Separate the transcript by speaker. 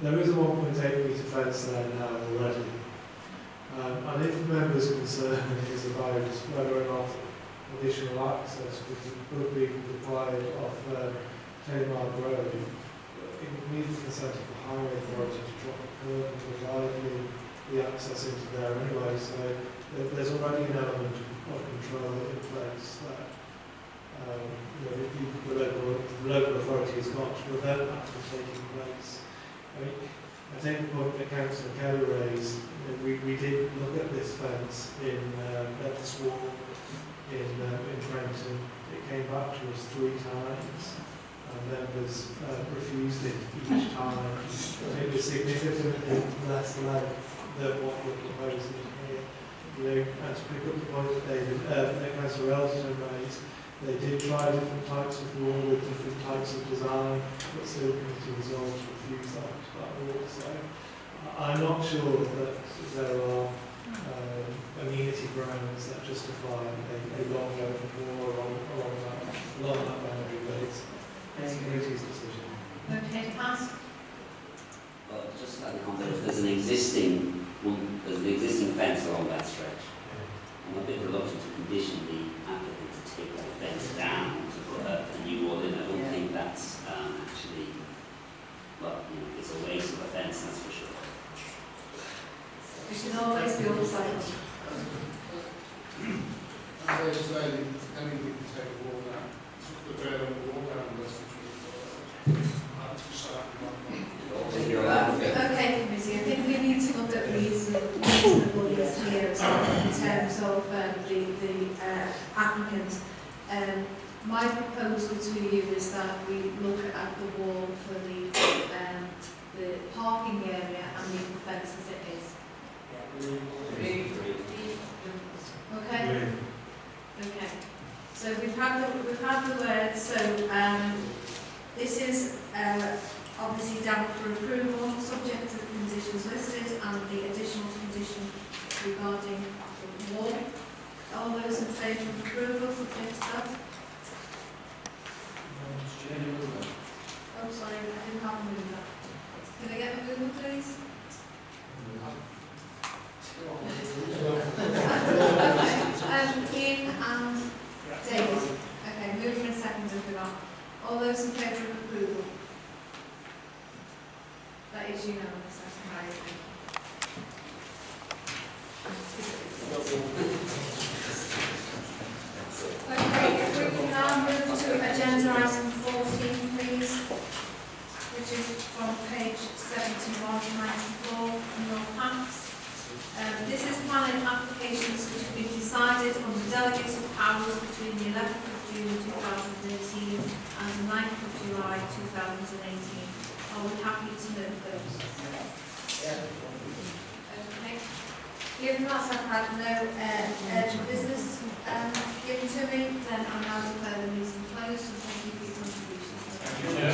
Speaker 1: there is a 1.8 metre fence there now already. And if the members' concern is about whether or not additional access would be required off Cllr Road, it would need the consent of the highway authority to drop the curb and provide the access into there anyway. So there's already an element of control in place that the local authority has got to prevent that from taking place. I think the point that Councillor Kelly raised, we did look at this fence at this wall in Trenton. It came back to us 3 times, and members refused it each time. It was significantly less length than what we're proposing here. And to pick up the point that Councillor Elderton raised, they did try different types of wall with different types of design, but still committee resolved to refuse that wall. So I'm not sure that there are amenity grounds that justify a long open wall along that boundary, but it's the committee's decision.
Speaker 2: Okay, pass.
Speaker 3: Well, just like the context, there's an existing fence along that stretch. I'm a bit reluctant to condition the applicant to take that fence down to put a new wall in. I don't think that's actually, well, it's a waste of a fence, that's for sure.
Speaker 2: We should always be all sides.
Speaker 4: As I say, anything to take a wall down, the bed on the wall down, that's the truth.
Speaker 2: Okay, committee, I think we need to look at reasonable use here as well in terms of the applicant. My proposal to you is that we look at the wall for the parking area and leave the fence as it is. Okay. Okay. So we've had the words. So this is obviously down for approval, subject to the conditions listed and the additional condition regarding the wall. All those in favour of approval, subject to that? Oh, sorry, I didn't have a mover. Can I get a mover, please? Ian and Davies. Okay, mover and seconder for that. All those in favour of approval? That is unanimous, that's amazing. Okay, if we can now move to agenda item 14, please, which is from page 71 to 94 in your packs. This is planning applications which have been decided on the delegated powers between the 11th of June 2013 and the 9th of July 2018. Are we happy to move those? Yeah. Okay. Given that I've had no urgent business given to me, then I now declare the meeting closed and thank you for your contributions.